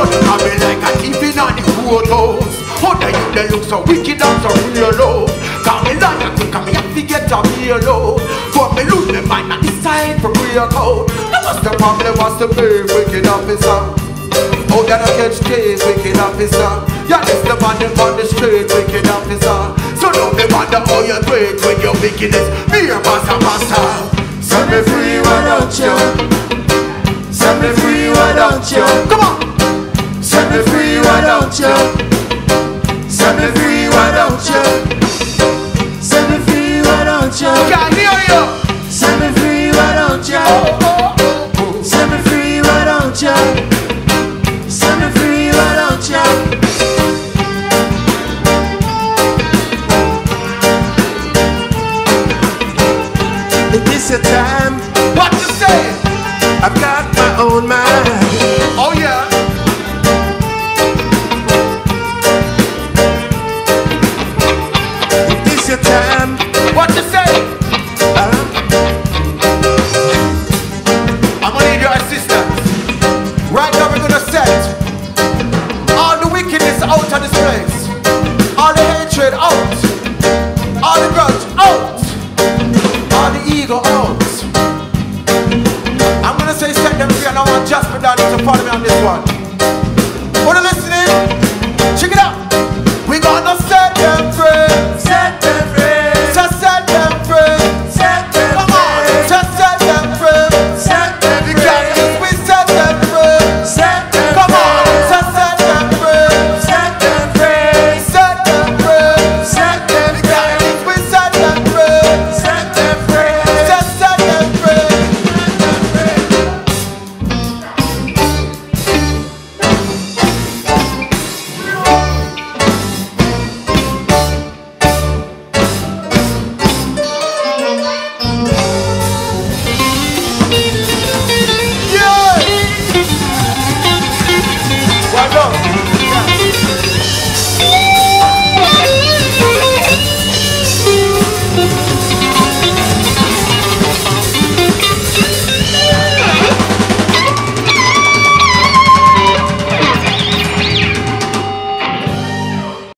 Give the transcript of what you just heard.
I be like a thief in on the courthouse. How the youth they look so wicked and so real low. Call me liar quick and me have to get a real low. But me lose my mind and decide for break out. Now what's the problem, what's the pain, wicked officer? Oh, that I catch case, wicked officer. Yeah, it's the man on the street, wicked officer. So don't be wonder how you break with your wickedness. Be a master, master. Set me free, why don't you? Set me free, why don't you? Come on. Set me free, why don't you? Set me free, why don't you? Set me free, why don't you? Can't hear you. Set me free, why don't you? Set me free, why don't you? Set me free, why don't you? Is this your time? What you say? I've got my own mind. Oh yeah. Is this your time? What you say? I'm gonna need your assistance. Right now we're gonna set all the wickedness out of this place. All the hatred out. All the grudge out. All the ego out. I'm gonna say set them free and I want Jasper Danny to follow me on this one. Wanna listening? Check it out.